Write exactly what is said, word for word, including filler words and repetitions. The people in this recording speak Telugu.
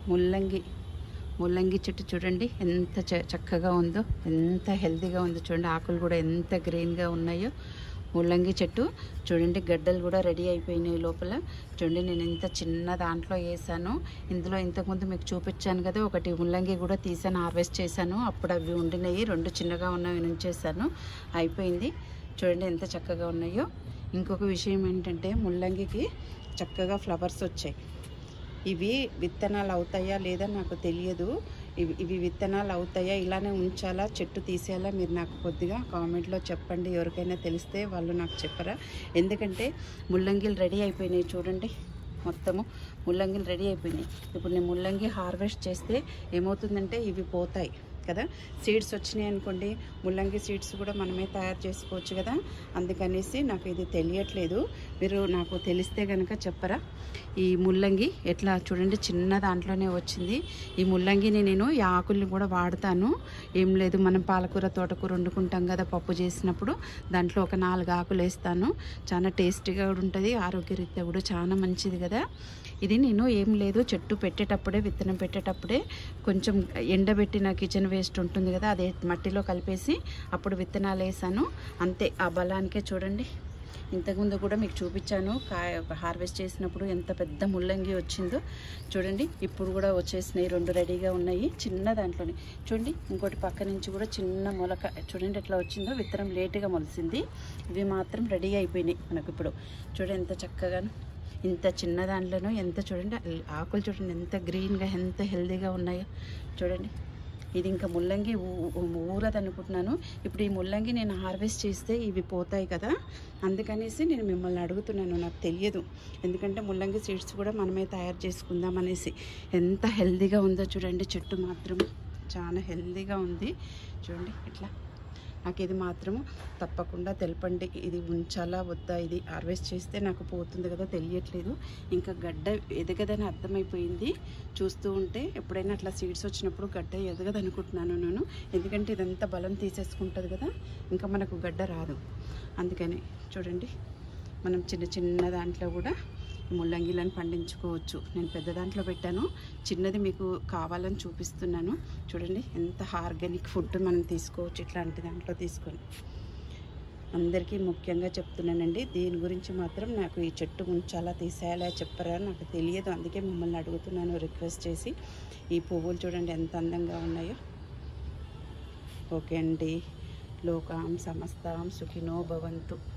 ముల్లంగి ముల్లంగి చెట్టు చూడండి ఎంత చక్కగా ఉందో, ఎంత హెల్తీగా ఉందో చూడండి. ఆకులు కూడా ఎంత గ్రీన్గా ఉన్నాయో. ముల్లంగి చెట్టు చూడండి, గడ్డలు కూడా రెడీ అయిపోయినాయి లోపల. చూడండి నేను ఇంత చిన్న దాంట్లో వేసాను. ఇందులో ఇంతకుముందు మీకు చూపించాను కదా, ఒకటి ముల్లంగి కూడా తీసాను, హార్వెస్ట్ చేశాను. అప్పుడు అవి ఉండినాయి, రెండు చిన్నగా ఉన్నవి నుంచేసాను. అయిపోయింది. చూడండి ఎంత చక్కగా ఉన్నాయో. ఇంకొక విషయం ఏంటంటే ముల్లంగికి చక్కగా ఫ్లవర్స్ వచ్చాయి. ఇవి విత్తనాలు అవుతాయా లేదా నాకు తెలియదు. ఇవి ఇవి విత్తనాలు అవుతాయా, ఇలానే ఉంచాలా, చెట్టు తీసేయాలా, మీరు నాకు కొద్దిగా కామెంట్లో చెప్పండి. ఎవరికైనా తెలిస్తే వాళ్ళు నాకు చెప్పరా. ఎందుకంటే ముల్లంగిలు రెడీ అయిపోయినాయి చూడండి, మొత్తము ముల్లంగిలు రెడీ అయిపోయినాయి. ఇప్పుడు నేను ముల్లంగి హార్వెస్ట్ చేస్తే ఏమవుతుందంటే ఇవి పోతాయి కదా. సీడ్స్ వచ్చినాయి అనుకోండి, ముల్లంగి సీడ్స్ కూడా మనమే తయారు చేసుకోవచ్చు కదా. అందుకనేసి నాకు ఇది తెలియట్లేదు. మీరు నాకు తెలిస్తే కనుక చెప్పరా. ఈ ముల్లంగి ఎట్లా చూడండి, చిన్న దాంట్లోనే వచ్చింది. ఈ ముల్లంగిని నేను ఈ ఆకుల్ని కూడా వాడతాను. ఏం లేదు, మనం పాలకూర తోటకూర వండుకుంటాం కదా పప్పు చేసినప్పుడు, దాంట్లో ఒక నాలుగు ఆకులు వేస్తాను. చాలా టేస్టీగా కూడా ఉంటుంది, ఆరోగ్యరీత్యా కూడా చాలా మంచిది కదా. ఇది నేను ఏం లేదు, చెట్టు పెట్టేటప్పుడే విత్తనం పెట్టేటప్పుడే కొంచెం ఎండబెట్టిన కిచెన్ వేస్ట్ ఉంటుంది కదా, అదే మట్టిలో కలిపేసి అప్పుడు విత్తనాలు వేసాను అంతే. ఆ బలానికే చూడండి, ఇంతకుముందు కూడా మీకు చూపించాను కాయ హార్వెస్ట్ చేసినప్పుడు ఎంత పెద్ద ముల్లంగి వచ్చిందో చూడండి. ఇప్పుడు కూడా వచ్చేసినాయి, రెండు రెడీగా ఉన్నాయి చిన్న దాంట్లోనే. చూడండి ఇంకోటి పక్క నుంచి కూడా చిన్న మొలక చూడండి ఎట్లా వచ్చిందో. విత్తనం లేటుగా మొలిసింది, ఇవి మాత్రం రెడీ అయిపోయినాయి మనకు ఇప్పుడు. చూడండి ఎంత చక్కగాను, ఇంత చిన్న దాంట్లోనూ ఎంత చూడండి, ఆకులు చూడండి ఎంత గ్రీన్గా ఎంత హెల్తీగా ఉన్నాయో చూడండి. ఇది ఇంకా ముల్లంగి ఊరదు అనుకుంటున్నాను. ఇప్పుడు ఈ ముల్లంగి నేను హార్వెస్ట్ చేస్తే ఇవి పోతాయి కదా, అందుకనేసి నేను మిమ్మల్ని అడుగుతున్నాను. నాకు తెలియదు, ఎందుకంటే ముల్లంగి సీడ్స్ కూడా మనమే తయారు చేసుకుందాం అనేసి. ఎంత హెల్తీగా ఉందో చూడండి, చెట్టు మాత్రం చాలా హెల్తీగా ఉంది చూడండి ఇట్లా. నాకు ఇది మాత్రము తప్పకుండా తెలపండి, ఇది ఉంచాలా వద్దా. ఇది హార్వెస్ట్ చేస్తే నాకు పోతుంది కదా, తెలియట్లేదు. ఇంకా గడ్డ ఎదగదని అర్థమైపోయింది చూస్తూ ఉంటే. ఎప్పుడైనా అట్లా సీడ్స్ వచ్చినప్పుడు గడ్డ ఎదగదు అనుకుంటున్నాను నేను, ఎందుకంటే ఇదంతా బలం తీసేసుకుంటుంది కదా, ఇంకా మనకు గడ్డ రాదు. అందుకని చూడండి మనం చిన్న చిన్న దాంట్లో కూడా ముల్లంగిలను పండించుకోవచ్చు. నేను పెద్ద దాంట్లో పెట్టాను, చిన్నది మీకు కావాలని చూపిస్తున్నాను. చూడండి ఎంత ఆర్గానిక్ ఫుడ్ మనం తీసుకోవచ్చు ఇట్లాంటి దాంట్లో తీసుకొని. అందరికీ ముఖ్యంగా చెప్తున్నానండి, దీని గురించి మాత్రం నాకు ఈ చెట్టు ఉంచాలా తీసేయాలా చెప్పరా నాకు తెలియదు. అందుకే మిమ్మల్ని అడుగుతున్నాను రిక్వెస్ట్ చేసి. ఈ పువ్వులు చూడండి ఎంత అందంగా ఉన్నాయో. ఓకే అండి, లోకాం సమస్తాం సుఖినో భవంతు.